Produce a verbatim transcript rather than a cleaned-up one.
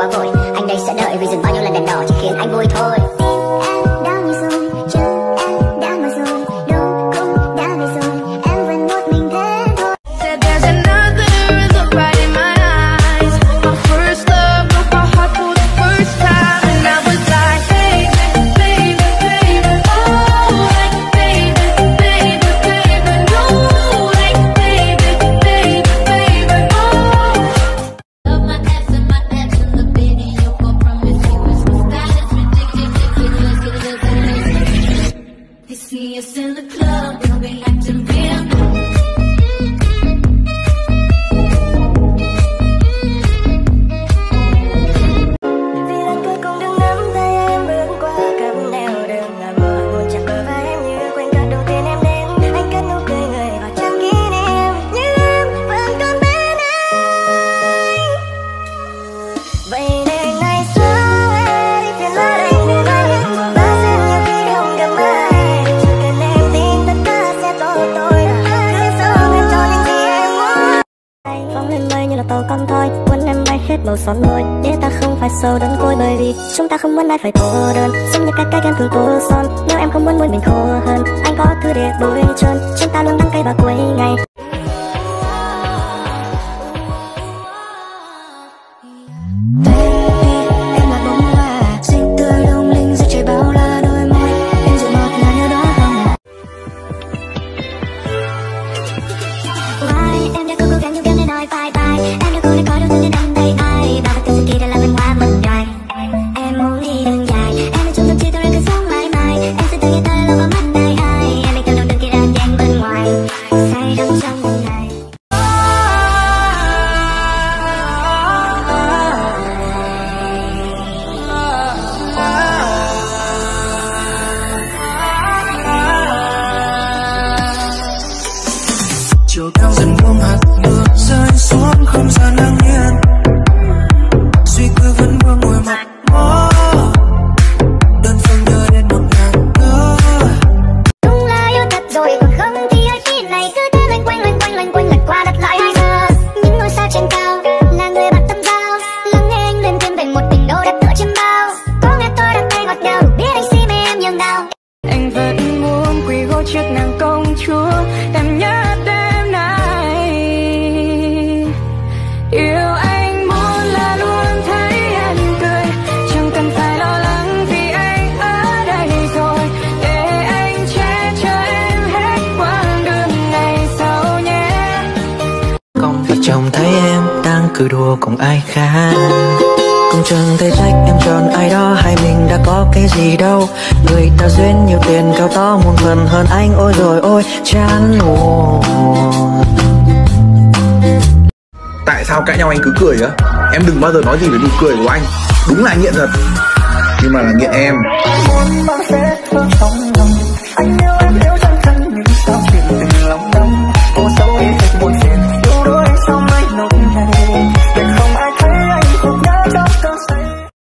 quá vội. Anh đây sẽ đợi vì dừng bao nhiêu lần đèn đỏ chỉ khiến anh vui thôi. Con thôi, muốn em bay hết màu son môi để ta không phải sầu đơn côi, bởi vì chúng ta không muốn ai phải cô đơn, giống như các cái em thường tô son. Nếu em không muốn môi mình khô hơn, anh có thứ để bôi trơn, chúng ta luôn đắng cay vào cuối ngày. chiều cao dần buông hạt mưa rơi xuống không gian ngang nhiên, suy tư vẫn vương ngồi mặt mơ đơn phương nhớ đến một ngàn thơ. Đúng là yêu thật rồi còn không thì ai khi này cứ thế loanh quanh loanh quanh loanh quanh lật qua đặt lại hai giờ. Những ngôi sao trên cao là người bạn tâm giao, lắng nghe anh lên thêm về một tình đô đặt tựa trên bao. Có nghe tôi đặt tay ngọt ngào đủ biết anh si mê em nhường nào. Anh vẫn muốn quỳ gối trước nàng công chúa em nhớ đêm nay. Yêu anh muốn là luôn thấy em cười, chẳng cần phải lo lắng vì anh ở đây rồi, để anh che chở em hết quãng đường ngày sau nhé. Công việc chồng thấy em đang cười đùa cùng ai khác, cũng chẳng thể trách em chọn ai đó, hai mình đã có cái gì đâu. Người ta duyên nhiều tiền cao to muôn phần hơn anh, ôi rồi ôi chán luôn. Tại sao cãi nhau anh cứ cười á? Em đừng bao giờ nói gì về nụ cười của anh. Đúng là nghiện thật, nhưng mà là nghiện em. Muốn bao phép thương trong lòng anh yêu